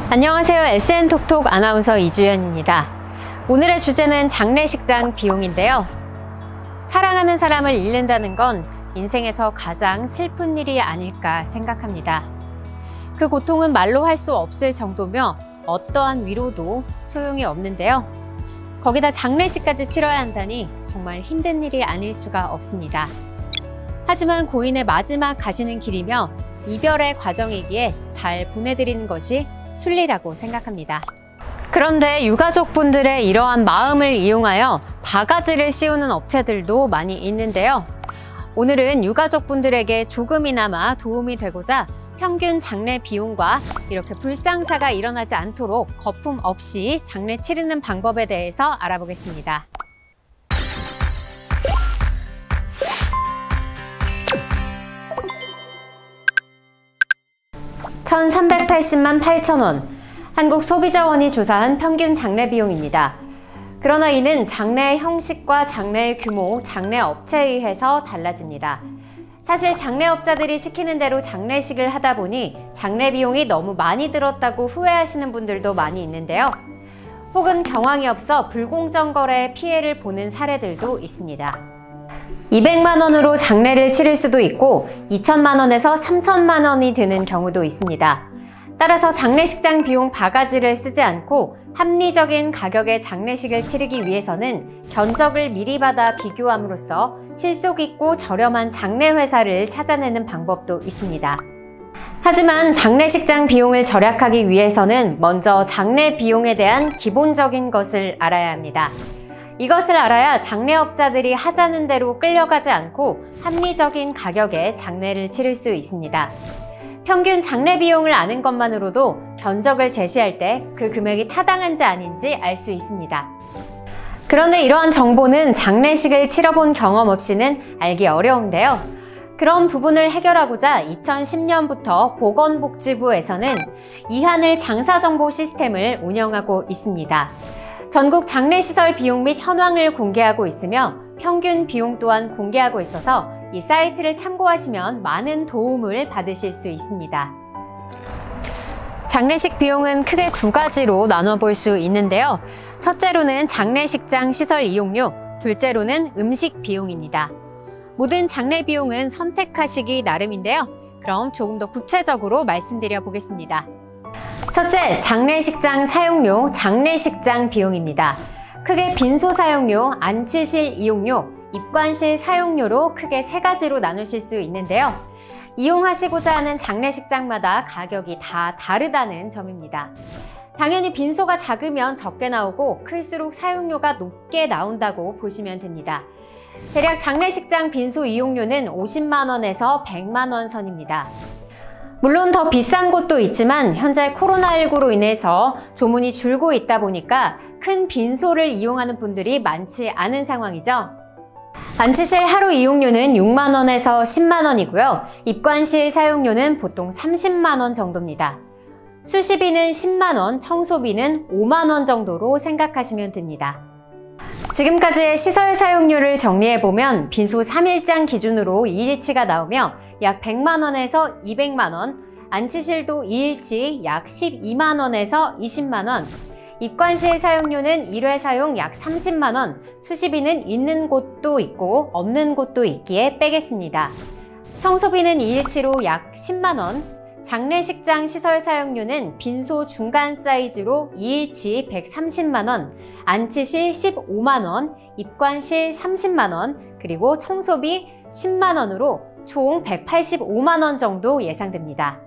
안녕하세요. SN톡톡 아나운서 이주연입니다. 오늘의 주제는 장례식장 비용인데요. 사랑하는 사람을 잃는다는 건 인생에서 가장 슬픈 일이 아닐까 생각합니다. 그 고통은 말로 할 수 없을 정도며 어떠한 위로도 소용이 없는데요. 거기다 장례식까지 치러야 한다니 정말 힘든 일이 아닐 수가 없습니다. 하지만 고인의 마지막 가시는 길이며 이별의 과정이기에 잘 보내드리는 것이 순리라고 생각합니다. 그런데 유가족분들의 이러한 마음을 이용하여 바가지를 씌우는 업체들도 많이 있는데요. 오늘은 유가족분들에게 조금이나마 도움이 되고자 평균 장례 비용과 이렇게 불상사가 일어나지 않도록 거품 없이 장례 치르는 방법에 대해서 알아보겠습니다. 1,380만 8천원, 한국소비자원이 조사한 평균 장례 비용입니다. 그러나 이는 장례의 형식과 장례의 규모, 장례 업체에 의해서 달라집니다. 사실 장례업자들이 시키는 대로 장례식을 하다 보니 장례 비용이 너무 많이 들었다고 후회하시는 분들도 많이 있는데요. 혹은 경황이 없어 불공정 거래에 피해를 보는 사례들도 있습니다. 200만 원으로 장례를 치를 수도 있고 2천만 원에서 3천만 원이 드는 경우도 있습니다. 따라서 장례식장 비용 바가지를 쓰지 않고 합리적인 가격의 장례식을 치르기 위해서는 견적을 미리 받아 비교함으로써 실속 있고 저렴한 장례회사를 찾아내는 방법도 있습니다. 하지만 장례식장 비용을 절약하기 위해서는 먼저 장례 비용에 대한 기본적인 것을 알아야 합니다. 이것을 알아야 장례업자들이 하자는 대로 끌려가지 않고 합리적인 가격에 장례를 치를 수 있습니다. 평균 장례 비용을 아는 것만으로도 견적을 제시할 때 그 금액이 타당한지 아닌지 알 수 있습니다. 그런데 이러한 정보는 장례식을 치러본 경험 없이는 알기 어려운데요. 그런 부분을 해결하고자 2010년부터 보건복지부에서는 이하늘 장사정보 시스템을 운영하고 있습니다. 전국 장례시설 비용 및 현황을 공개하고 있으며 평균 비용 또한 공개하고 있어서 이 사이트를 참고하시면 많은 도움을 받으실 수 있습니다. 장례식 비용은 크게 두 가지로 나눠볼 수 있는데요. 첫째로는 장례식장 시설 이용료, 둘째로는 음식 비용입니다. 모든 장례 비용은 선택하시기 나름인데요. 그럼 조금 더 구체적으로 말씀드려 보겠습니다. 첫째, 장례식장 사용료, 장례식장 비용입니다. 크게 빈소 사용료, 안치실 이용료, 입관실 사용료로 크게 세 가지로 나누실 수 있는데요. 이용하시고자 하는 장례식장마다 가격이 다 다르다는 점입니다. 당연히 빈소가 작으면 적게 나오고 클수록 사용료가 높게 나온다고 보시면 됩니다. 대략 장례식장 빈소 이용료는 50만 원에서 100만 원 선입니다. 물론 더 비싼 곳도 있지만 현재 코로나19로 인해서 조문이 줄고 있다 보니까 큰 빈소를 이용하는 분들이 많지 않은 상황이죠. 안치실 하루 이용료는 6만 원에서 10만 원이고요. 입관실 사용료는 보통 30만 원 정도입니다. 수시비는 10만 원, 청소비는 5만 원 정도로 생각하시면 됩니다. 지금까지의 시설 사용료를 정리해보면 빈소 3일장 기준으로 2일치가 나오며 약 100만 원에서 200만 원, 안치실도 2일치 약 12만 원에서 20만 원, 입관실 사용료는 1회 사용 약 30만 원, 수시비는 있는 곳도 있고 없는 곳도 있기에 빼겠습니다. 청소비는 2일치로 약 10만 원, 장례식장 시설 사용료는 빈소 중간 사이즈로 2일치 130만 원, 안치실 15만 원, 입관실 30만 원, 그리고 청소비 10만 원으로 총 185만 원 정도 예상됩니다.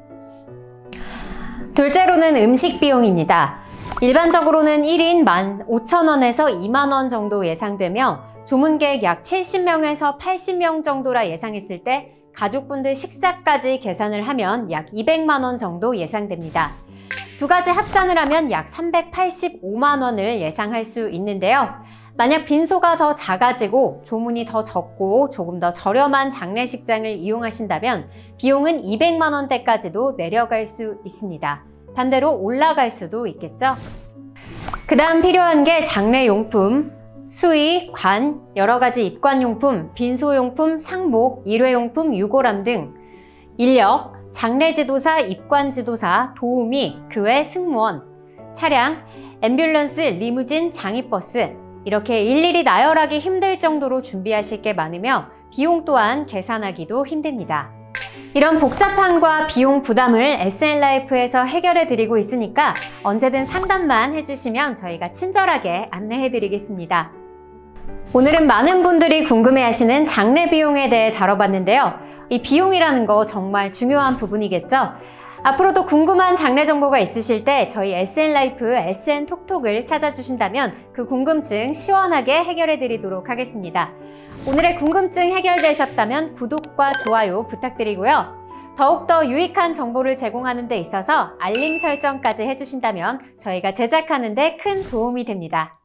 둘째로는 음식 비용입니다. 일반적으로는 1인 15,000원에서 2만 원 정도 예상되며 조문객 약 70명에서 80명 정도라 예상했을 때 가족분들 식사까지 계산을 하면 약 200만 원 정도 예상됩니다. 두 가지 합산을 하면 약 385만 원을 예상할 수 있는데요. 만약 빈소가 더 작아지고 조문이 더 적고 조금 더 저렴한 장례식장을 이용하신다면 비용은 200만 원대까지도 내려갈 수 있습니다. 반대로 올라갈 수도 있겠죠. 그 다음 필요한 게 장례용품, 수의, 관, 여러가지 입관용품, 빈소용품, 상복, 일회용품, 유골함 등 인력, 장례지도사, 입관지도사, 도우미, 그 외 승무원, 차량, 앰뷸런스, 리무진, 장의버스 이렇게 일일이 나열하기 힘들 정도로 준비하실 게 많으며 비용 또한 계산하기도 힘듭니다. 이런 복잡함과 비용 부담을 SN라이프에서 해결해 드리고 있으니까 언제든 상담만 해주시면 저희가 친절하게 안내해 드리겠습니다. 오늘은 많은 분들이 궁금해하시는 장례 비용에 대해 다뤄봤는데요. 이 비용이라는 거 정말 중요한 부분이겠죠? 앞으로도 궁금한 장례 정보가 있으실 때 저희 SN라이프 SN톡톡을 찾아주신다면 그 궁금증 시원하게 해결해 드리도록 하겠습니다. 오늘의 궁금증 해결되셨다면 구독과 좋아요 부탁드리고요. 더욱더 유익한 정보를 제공하는 데 있어서 알림 설정까지 해주신다면 저희가 제작하는 데 큰 도움이 됩니다.